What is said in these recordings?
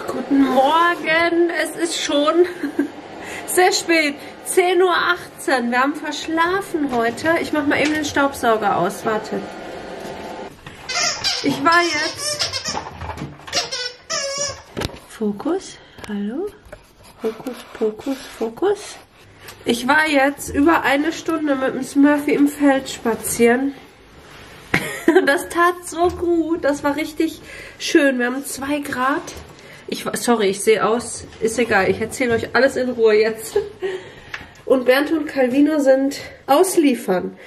Guten Morgen, es ist schon sehr spät, 10:18 Uhr. Wir haben verschlafen heute. Ich mache mal eben den Staubsauger aus, warte. Ich war jetzt... Fokus, hallo? Fokus, Fokus, Fokus. Ich war jetzt über eine Stunde mit dem Smurfy im Feld spazieren. Das tat so gut, das war richtig schön. Wir haben 2 Grad. Sorry, ich sehe aus, ist egal, ich erzähle euch alles in Ruhe jetzt. Und Bernd und Calvino sind ausliefern.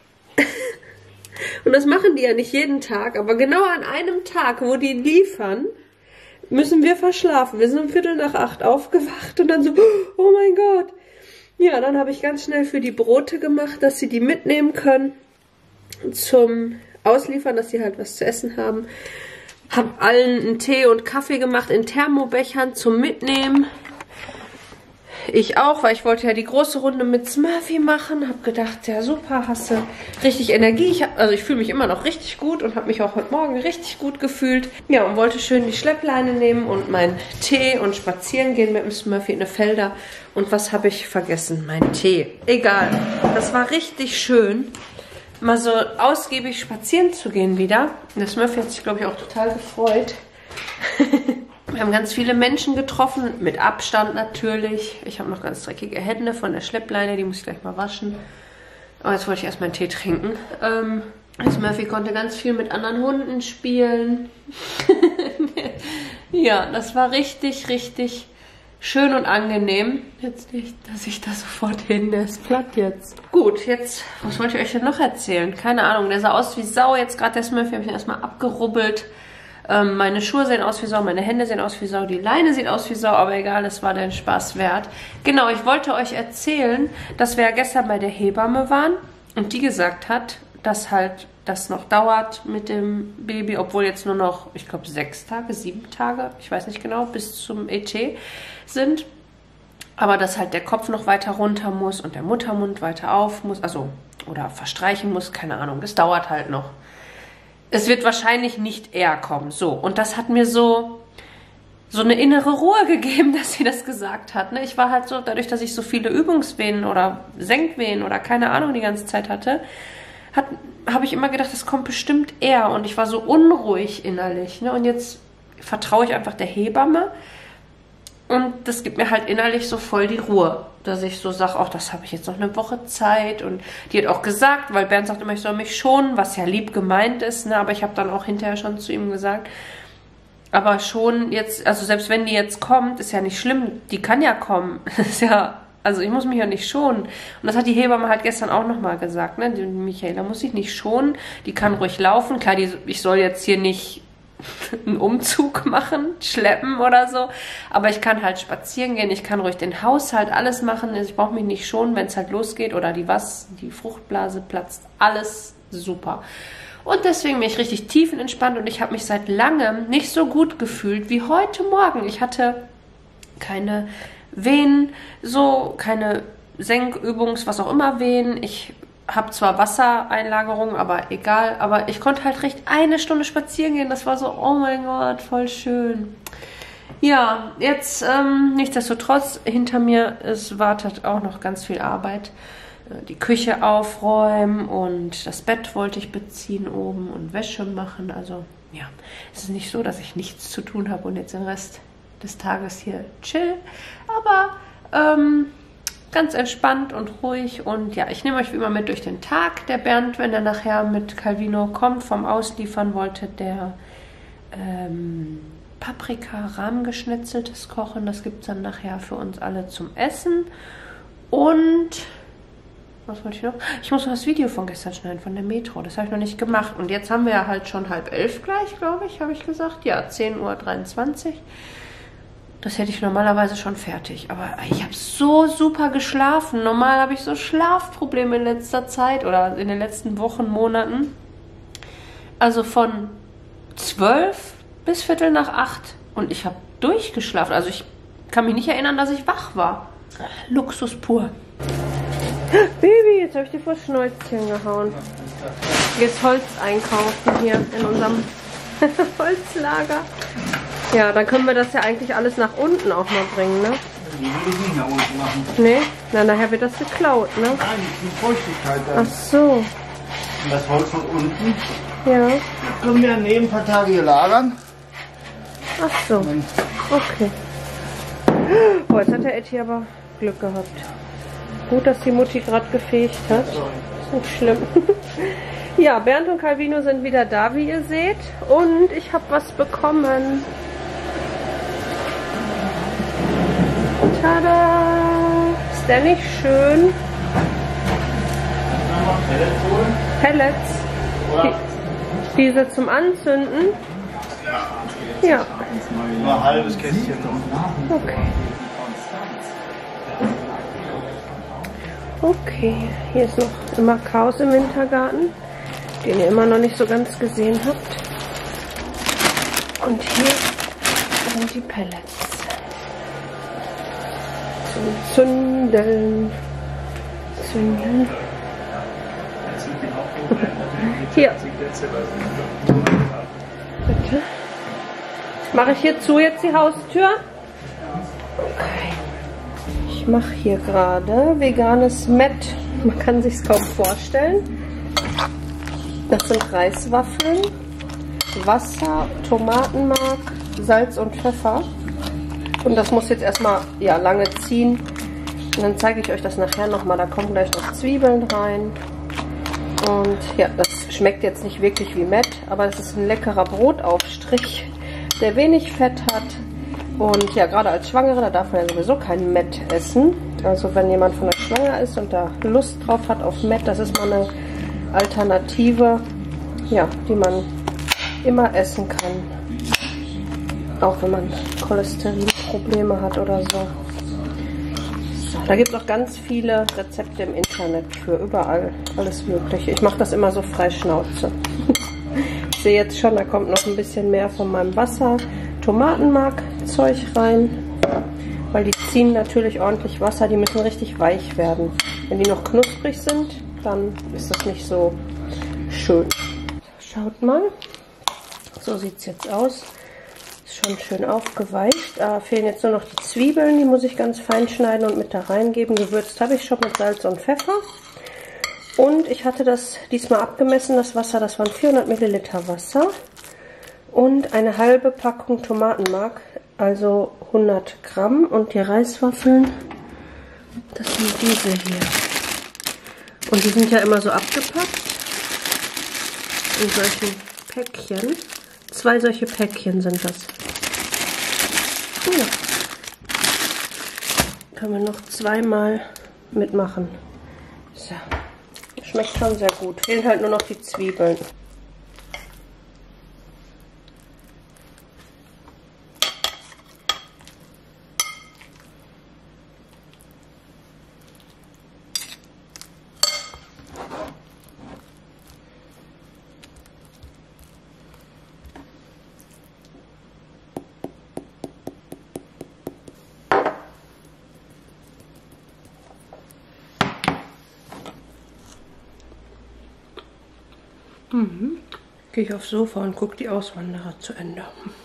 Und das machen die ja nicht jeden Tag, aber genau an einem Tag, wo die liefern, müssen wir verschlafen. Wir sind um 7:45 aufgewacht und dann so, oh mein Gott. Ja, dann habe ich ganz schnell für die Brote gemacht, dass sie die mitnehmen können zum Ausliefern, dass sie halt was zu essen haben. Habe allen einen Tee und Kaffee gemacht in Thermobechern zum Mitnehmen. Ich auch, weil ich wollte ja die große Runde mit Smurfy machen. Habe gedacht, ja super, hast du richtig Energie. Ich fühle mich immer noch richtig gut und habe mich auch heute Morgen richtig gut gefühlt. Ja, und wollte schön die Schleppleine nehmen und meinen Tee und spazieren gehen mit dem Smurfy in die Felder. Und was habe ich vergessen? Mein Tee. Egal, das war richtig schön, mal so ausgiebig spazieren zu gehen wieder. Der Smurfy hat sich, glaube ich, auch total gefreut. Wir haben ganz viele Menschen getroffen, mit Abstand natürlich. Ich habe noch ganz dreckige Hände von der Schleppleine, die muss ich gleich mal waschen. Aber jetzt wollte ich erst meinen Tee trinken. Smurfy konnte ganz viel mit anderen Hunden spielen. Ja, das war richtig, richtig schön und angenehm. Jetzt nicht, dass ich da sofort hin, der ist platt jetzt. Gut, jetzt, was wollte ich euch denn noch erzählen? Keine Ahnung, der sah aus wie Sau. Jetzt gerade der Smurfy habe ich ihn erstmal abgerubbelt. Meine Schuhe sehen aus wie Sau, meine Hände sehen aus wie Sau, die Leine sieht aus wie Sau, aber egal, es war den Spaß wert. Genau, ich wollte euch erzählen, dass wir ja gestern bei der Hebamme waren und die gesagt hat, dass halt das noch dauert mit dem Baby, obwohl jetzt nur noch, ich glaube 6 Tage, 7 Tage, ich weiß nicht genau, bis zum ET sind. Aber dass halt der Kopf noch weiter runter muss und der Muttermund weiter auf muss, also oder verstreichen muss, keine Ahnung, das dauert halt noch. Es wird wahrscheinlich nicht eher kommen. So, und das hat mir so eine innere Ruhe gegeben, dass sie das gesagt hat. Ne? Ich war halt so, dadurch, dass ich so viele Übungswehen oder Senkwehen oder keine Ahnung die ganze Zeit hatte, habe ich immer gedacht, das kommt bestimmt eher. Und ich war so unruhig innerlich. Ne? Und jetzt vertraue ich einfach der Hebamme. Und das gibt mir halt innerlich so voll die Ruhe, dass ich so sage, ach, das habe ich jetzt noch eine Woche Zeit. Und die hat auch gesagt, weil Bernd sagt immer, ich soll mich schonen, was ja lieb gemeint ist, ne? Aber ich habe dann auch hinterher schon zu ihm gesagt, aber schon jetzt, also selbst wenn die jetzt kommt, ist ja nicht schlimm, die kann ja kommen. Das ist ja, also ich muss mich ja nicht schonen. Und das hat die Hebamme halt gestern auch nochmal gesagt, ne? Die Michaela muss sich nicht schonen, die kann ruhig laufen. Klar, ich soll jetzt hier nicht einen Umzug machen, schleppen oder so, aber ich kann halt spazieren gehen, ich kann ruhig den Haushalt, alles machen, ich brauche mich nicht schonen, wenn es halt losgeht oder die Fruchtblase platzt, alles super. Und deswegen bin ich richtig tiefenentspannt und ich habe mich seit langem nicht so gut gefühlt wie heute Morgen. Ich hatte keine Wehen, so keine Senkübungs, was auch immer Wehen, ich habe zwar Wassereinlagerung, aber egal. Aber ich konnte halt recht eine Stunde spazieren gehen. Das war so, oh mein Gott, voll schön. Ja, jetzt nichtsdestotrotz, hinter mir, es wartet auch noch ganz viel Arbeit. Die Küche aufräumen und das Bett wollte ich beziehen oben und Wäsche machen. Also ja, es ist nicht so, dass ich nichts zu tun habe und jetzt den Rest des Tages hier chill. Aber ganz entspannt und ruhig und ja, ich nehme euch wie immer mit durch den Tag. Der Bernd, wenn er nachher mit Calvino kommt, vom Ausliefern, wollte der Paprika-Rahmgeschnetzeltes kochen. Das gibt es dann nachher für uns alle zum Essen. Und was wollte ich noch? Ich muss noch das Video von gestern schneiden, von der Metro. Das habe ich noch nicht gemacht. Und jetzt haben wir ja halt schon 10:30 gleich, glaube ich, habe ich gesagt. Ja, 10:23 Uhr. Das hätte ich normalerweise schon fertig. Aber ich habe so super geschlafen. Normal habe ich so Schlafprobleme in letzter Zeit oder in den letzten Wochen, Monaten. Also von 12 bis 7:45. Und ich habe durchgeschlafen. Also ich kann mich nicht erinnern, dass ich wach war. Luxus pur. Baby, jetzt habe ich dir vor Schnäuzchen gehauen. Jetzt Holz einkaufen hier in unserem Holzlager. Ja, dann können wir das ja eigentlich alles nach unten auch mal bringen, ne? Die will ich nicht nach unten machen. Nee? Na, nachher wird das geklaut, ne? Nein, die Feuchtigkeit dann. Ach so. Und das Holz von unten. Ja. Das können wir neben ein paar Tage hier lagern. Ach so. Okay. Oh, jetzt hat der Etty aber Glück gehabt. Gut, dass die Mutti gerade gefegt hat. Ist nicht schlimm. Ja, Bernd und Calvino sind wieder da, wie ihr seht. Und ich habe was bekommen. Tada! Ist der nicht schön? Pellets. Diese zum Anzünden. Ja. Nur ein halbes Kästchen noch. Okay. Okay, hier ist noch immer Chaos im Wintergarten, den ihr immer noch nicht so ganz gesehen habt. Und hier sind die Pellets. Zum Zündeln. Zündeln. Hier. Bitte. Mache ich hier zu jetzt die Haustür? Okay. Ich mache hier gerade veganes Mett. Man kann sich es kaum vorstellen. Das sind Reiswaffeln, Wasser, Tomatenmark, Salz und Pfeffer. Und das muss jetzt erstmal ja, lange ziehen. Und dann zeige ich euch das nachher nochmal. Da kommen gleich noch Zwiebeln rein. Und ja, das schmeckt jetzt nicht wirklich wie Mett, aber es ist ein leckerer Brotaufstrich, der wenig Fett hat. Und ja, gerade als Schwangere, da darf man ja sowieso kein Mett essen. Also wenn jemand von der Schwanger ist und da Lust drauf hat auf Mett, das ist mal eine Alternative, ja, die man immer essen kann. Auch wenn man Cholesterinprobleme hat oder so. So, da gibt es auch ganz viele Rezepte im Internet für überall, alles Mögliche. Ich mache das immer so frei Schnauze. Ich sehe jetzt schon, da kommt noch ein bisschen mehr von meinem Wasser, Tomatenmark-Zeug rein, weil die ziehen natürlich ordentlich Wasser, die müssen richtig weich werden. Wenn die noch knusprig sind, dann ist das nicht so schön. Schaut mal, so sieht es jetzt aus. Ist schon schön aufgeweicht. Da fehlen jetzt nur noch die Zwiebeln, die muss ich ganz fein schneiden und mit da reingeben. Gewürzt habe ich schon mit Salz und Pfeffer. Und ich hatte das diesmal abgemessen, das Wasser, das waren 400 Milliliter Wasser. Und eine halbe Packung Tomatenmark, also 100 Gramm. Und die Reiswaffeln, das sind diese hier. Und die sind ja immer so abgepackt in solchen Päckchen. 2 solche Päckchen sind das. Ja. Können wir noch zweimal mitmachen. So. Schmeckt schon sehr gut. Fehlen halt nur noch die Zwiebeln. Gehe ich aufs Sofa und gucke die Auswanderer zu Ende.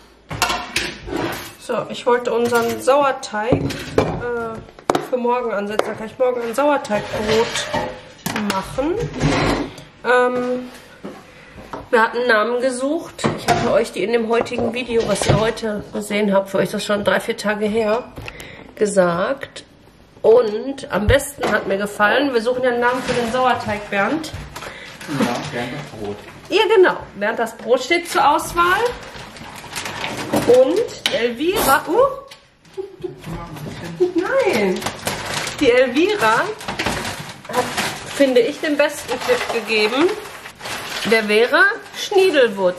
So, ich wollte unseren Sauerteig für morgen ansetzen. Da kann ich morgen ein Sauerteigbrot machen. Wir hatten einen Namen gesucht. Ich hatte euch die in dem heutigen Video, was ihr heute gesehen habt, für euch das schon 3-4 Tage her, gesagt. Und am besten hat mir gefallen, wir suchen ja einen Namen für den Sauerteig, Bernd. Ja, Bernd das Brot. Ja, genau. Bernd das Brot steht zur Auswahl. Und die Elvira... Nein! Die Elvira hat, finde ich, den besten Tipp gegeben. Der wäre Schniedelwurz.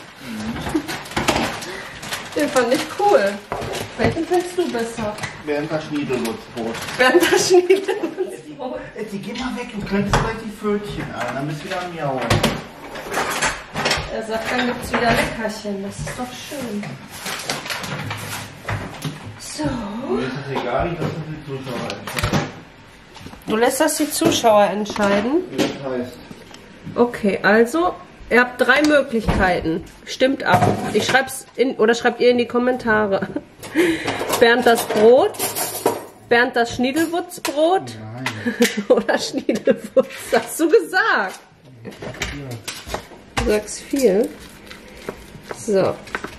Den fand ich cool. Welchen findest du besser? Bernd das Schniedelwurzbrot. Bernd das Schniedelwurzbrot. Etty, geh mal weg, du könntest gleich die Pfötchen an, dann bist du wieder am Miauen. Er sagt, dann gibt es wieder Leckerchen. Das ist doch schön. So. Mir ist es egal, ich lasse die Zuschauer entscheiden. Du lässt das die Zuschauer entscheiden? Wie das heißt. Okay, also Ihr habt 3 Möglichkeiten. Stimmt ab. Ich schreib's oder schreibt ihr in die Kommentare. Bernd das Brot, Bernd das Schniedelwurzbrot. Nein. Oder Schniedelwurz. Hast du gesagt? Du sagst viel. So.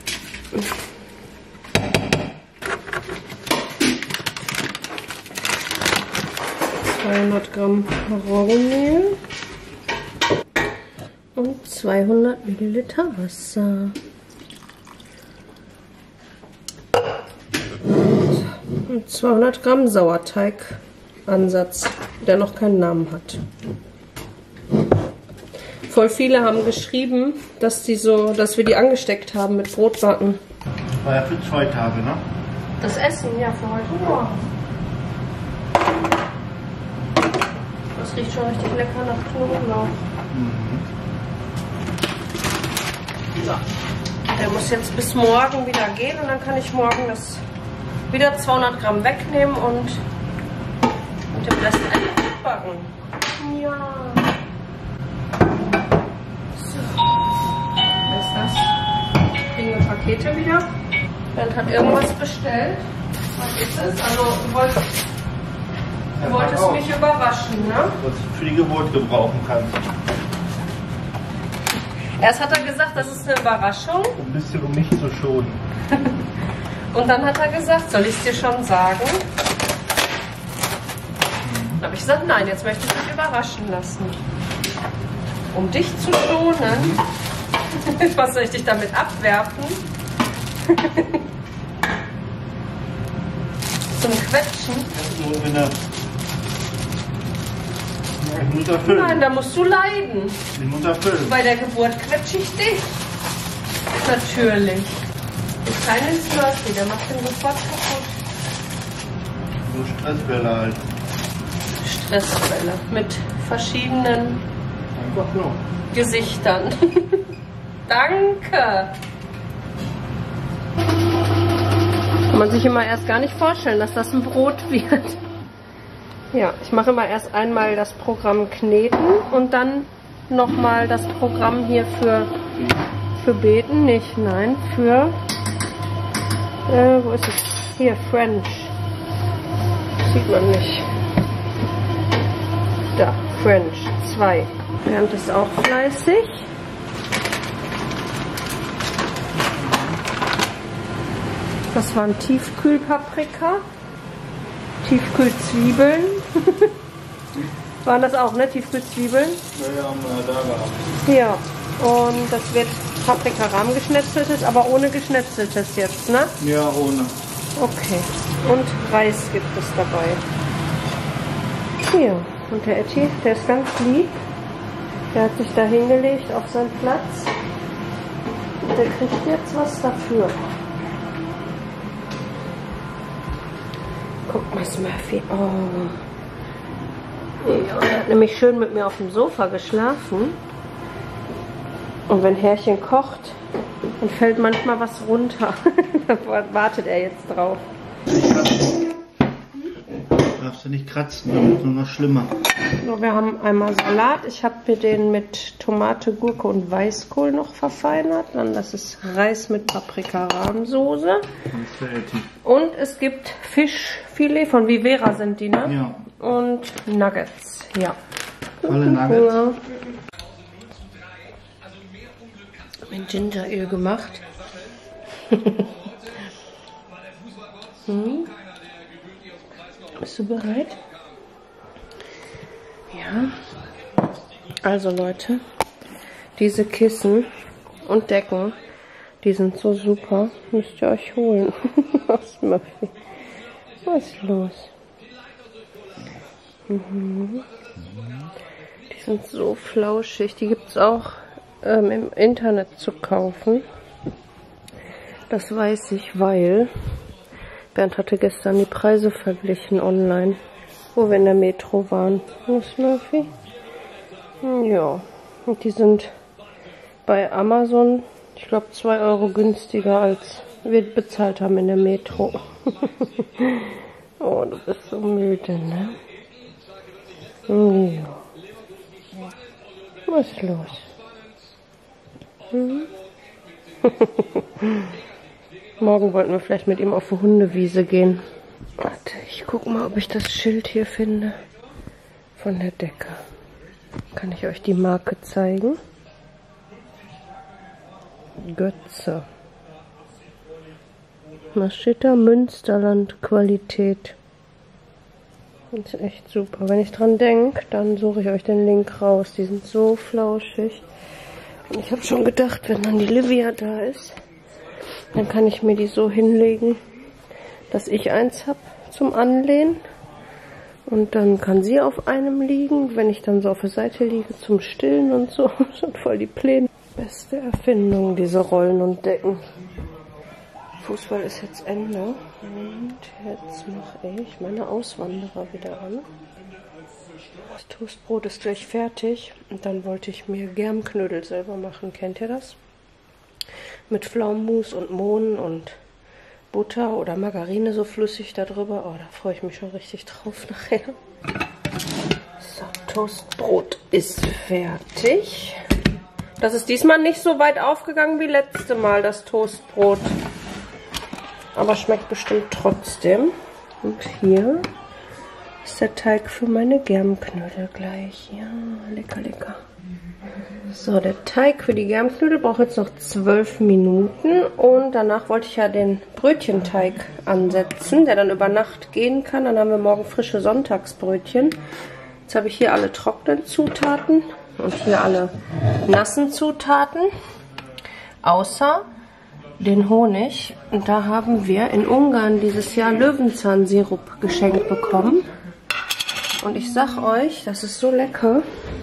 200 Gramm Roggenmehl und 200 Milliliter Wasser. Und 200 Gramm Sauerteigansatz, der noch keinen Namen hat. Voll viele haben geschrieben, dass wir die angesteckt haben mit Brotbacken. War ja für 2 Tage, ne? Das Essen, ja, für heute Morgen. Das riecht schon richtig lecker nach Knoblauch. So. Der muss jetzt bis morgen wieder gehen und dann kann ich morgen das wieder 200 Gramm wegnehmen und den Rest einfach backen. Ja. So. Was ist das? Kriegen wir Pakete wieder. Bernd hat irgendwas bestellt. Was ist es? Also, du wolltest mich überraschen, ne? Was du für die Geburt gebrauchen kannst. Erst hat er gesagt, das ist eine Überraschung. Ein bisschen, um mich zu schonen. Und dann hat er gesagt, soll ich es dir schon sagen? Dann habe ich gesagt, nein, jetzt möchte ich mich überraschen lassen. Um dich zu schonen. Was soll ich dich damit abwerfen? Zum Quetschen? Ich muss erfüllen. Nein, da musst du leiden. Ich muss erfüllen. Bei der Geburt quetsche ich dich. Natürlich. Der kleine Slurpee, der macht den sofort kaputt. So Stressbälle halt. Stressbälle mit verschiedenen Einfach so. Gesichtern. Danke. Kann man sich immer erst gar nicht vorstellen, dass das ein Brot wird. Ja, ich mache immer erst einmal das Programm Kneten und dann nochmal das Programm hier für Beten. Nicht, nein, für... wo ist es? Hier, French. Sieht man nicht. Da, French 2. Bernd ist auch fleißig. Das waren Tiefkühlpaprika. Tiefkühlzwiebeln. Waren das auch, ne? Tiefkühlzwiebeln? Ja, haben wir da gehabt. Ja. Und das wird Paprika-Rahm geschnetzeltes, aber ohne geschnetzeltes jetzt, ne? Ja, ohne. Okay. Und Reis gibt es dabei. Hier. Und der Etty, der ist ganz lieb. Der hat sich da hingelegt auf seinen Platz. Und der kriegt jetzt was dafür. Guck mal, Smurfy. Oh. Ja, er hat nämlich schön mit mir auf dem Sofa geschlafen. Und wenn Herrchen kocht, dann fällt manchmal was runter. Da wartet er jetzt drauf. Darfst du nicht kratzen, dann wird es nur noch schlimmer. So, wir haben einmal Salat. Ich habe mir den mit Tomate, Gurke und Weißkohl noch verfeinert. Dann das ist Reis mit Paprika-Rahmsoße. Und es gibt Fischfilet, von Vivera sind die, ne? Ja. Und Nuggets, ja. Volle Nuggets. Ja. Mein Gingeröl gemacht. Bist du bereit? Ja. Also Leute, diese Kissen und Decken, die sind so super. Müsst ihr euch holen. Was ist los? Die sind so flauschig. Die gibt es auch im Internet zu kaufen. Das weiß ich, weil Bernd hatte gestern die Preise verglichen online, wo wir in der Metro waren. Was, Murphy? Ja, und die sind bei Amazon, ich glaube, 2 Euro günstiger, als wir bezahlt haben in der Metro. Oh, du bist so müde, ne? Ja. Was ist los? Morgen wollten wir vielleicht mit ihm auf die Hundewiese gehen. Warte, ich gucke mal, ob ich das Schild hier finde. Von der Decke. Kann ich euch die Marke zeigen? Götze. Was steht da? Münsterland Qualität. Das ist echt super. Wenn ich dran denke, dann suche ich euch den Link raus. Die sind so flauschig. Und ich habe schon gedacht, wenn dann die Livia da ist, dann kann ich mir die so hinlegen, dass ich eins habe zum Anlehnen. Und dann kann sie auf einem liegen, wenn ich dann so auf der Seite liege zum Stillen und so. Schon voll die Pläne. Beste Erfindung, diese Rollen und Decken. Fußball ist jetzt Ende. Und jetzt mache ich meine Auswanderer wieder an. Das Toastbrot ist gleich fertig. Und dann wollte ich mir Germknödel selber machen. Kennt ihr das? Mit Pflaumenmus und Mohn und Butter oder Margarine so flüssig darüber. Oh, da freue ich mich schon richtig drauf nachher. So, Toastbrot ist fertig. Das ist diesmal nicht so weit aufgegangen wie letzte Mal, das Toastbrot. Aber schmeckt bestimmt trotzdem. Und hier ist der Teig für meine Germknödel gleich. Ja, lecker, lecker. So, der Teig für die Germknödel braucht jetzt noch 12 Minuten. Und danach wollte ich ja den Brötchenteig ansetzen, der dann über Nacht gehen kann. Dann haben wir morgen frische Sonntagsbrötchen. Jetzt habe ich hier alle trockenen Zutaten und hier alle nassen Zutaten. Außer den Honig. Und da haben wir in Ungarn dieses Jahr Löwenzahnsirup geschenkt bekommen. Und ich sag euch, das ist so lecker.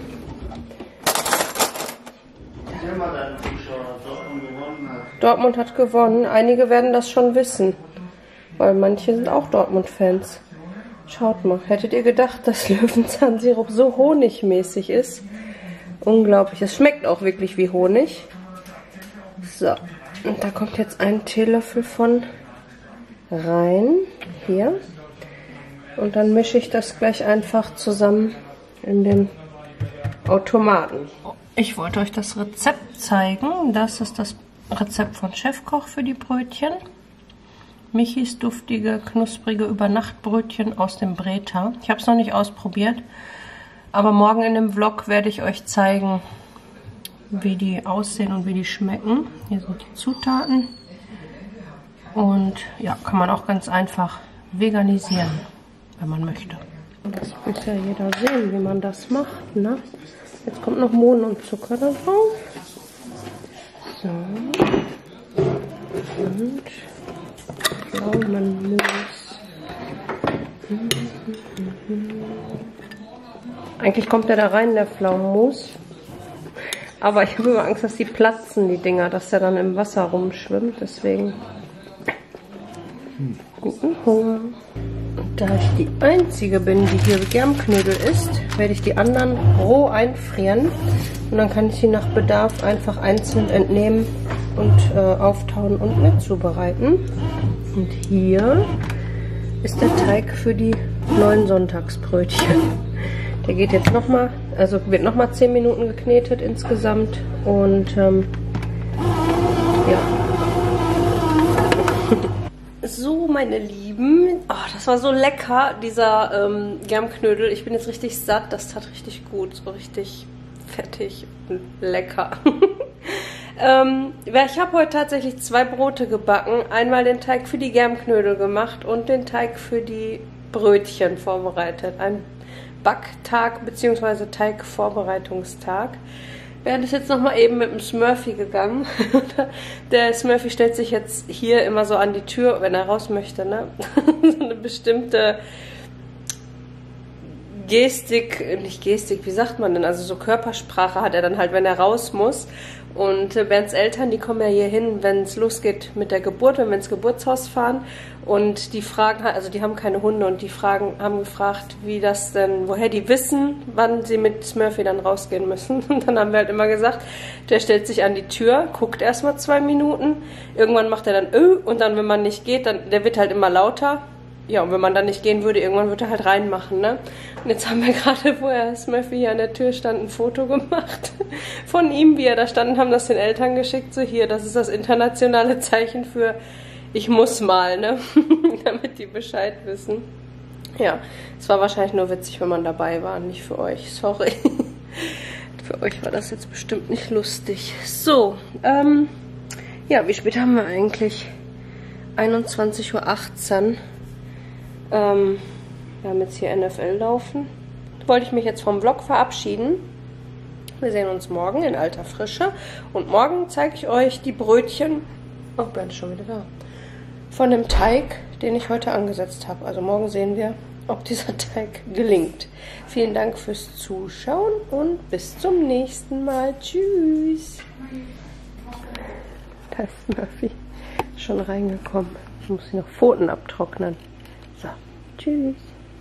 Dortmund hat gewonnen. Einige werden das schon wissen, weil manche sind auch Dortmund-Fans. Schaut mal, hättet ihr gedacht, dass Löwenzahnsirup so honigmäßig ist? Unglaublich. Es schmeckt auch wirklich wie Honig. So, und da kommt jetzt ein Teelöffel von rein. Hier. Und dann mische ich das gleich einfach zusammen in den Automaten. Ich wollte euch das Rezept zeigen. Das ist das Rezept von Chefkoch für die Brötchen. Michis duftige, knusprige Übernachtbrötchen aus dem Breta. Ich habe es noch nicht ausprobiert, aber morgen in dem Vlog werde ich euch zeigen, wie die aussehen und wie die schmecken. Hier sind die Zutaten. Und ja, kann man auch ganz einfach veganisieren, wenn man möchte. Das muss ja jeder sehen, wie man das macht, ne? Jetzt kommt noch Mohn und Zucker da drauf. So. Und Pflaumenmus. Eigentlich kommt der da rein, der Pflaumenmus. Aber ich habe immer Angst, dass die platzen, die Dinger, dass der dann im Wasser rumschwimmt. Deswegen guten Hunger. Und da ich die Einzige bin, die hier Germknödel isst, werde ich die anderen roh einfrieren. Und dann kann ich sie nach Bedarf einfach einzeln entnehmen und auftauen und mit zubereiten. Und hier ist der Teig für die neuen Sonntagsbrötchen. Der geht jetzt nochmal, also wird nochmal 10 Minuten geknetet insgesamt. Und ja. So, meine Lieben. Oh, das war so lecker, dieser Germknödel. Ich bin jetzt richtig satt. Das tat richtig gut. So richtig fettig und lecker. Ich habe heute tatsächlich 2 Brote gebacken. Einmal den Teig für die Germknödel gemacht und den Teig für die Brötchen vorbereitet. Ein Backtag bzw. Teigvorbereitungstag. Während ist jetzt nochmal eben mit dem Smurfy gegangen. Der Smurfy stellt sich jetzt hier immer so an die Tür, wenn er raus möchte, ne? So eine bestimmte Gestik, nicht Gestik, wie sagt man denn? Also so Körpersprache hat er dann halt, wenn er raus muss. Und Bernds Eltern, die kommen ja hier hin, wenn es losgeht mit der Geburt, wenn wir ins Geburtshaus fahren. Und die fragen, also die haben keine Hunde und die haben gefragt, wie das denn, woher die wissen, wann sie mit Smurfy dann rausgehen müssen. Und dann haben wir halt immer gesagt, der stellt sich an die Tür, guckt erstmal 2 Minuten, irgendwann macht er dann und dann, wenn man nicht geht, dann, der wird halt immer lauter. ja, und wenn man dann nicht gehen würde, irgendwann würde er halt reinmachen, ne? Und jetzt haben wir gerade, wo er Smurfy hier an der Tür stand, ein Foto gemacht von ihm, wie er da stand, und haben das den Eltern geschickt. So, hier, das ist das internationale Zeichen für ich muss mal, ne? Damit die Bescheid wissen. Ja, es war wahrscheinlich nur witzig, wenn man dabei war, nicht für euch. Sorry. Für euch war das jetzt bestimmt nicht lustig. So, ja, wie spät haben wir eigentlich? 21:18 Uhr. Wir haben jetzt hier NFL laufen. Da wollte ich mich jetzt vom Vlog verabschieden. Wir sehen uns morgen in alter Frische. Und morgen zeige ich euch die Brötchen. Oh, Bernd ist schon wieder da. Von dem Teig, den ich heute angesetzt habe. Also morgen sehen wir, ob dieser Teig gelingt. Vielen Dank fürs Zuschauen und bis zum nächsten Mal. Tschüss. Da ist Murphy schon reingekommen. Ich muss hier noch Pfoten abtrocknen. So, tschüss.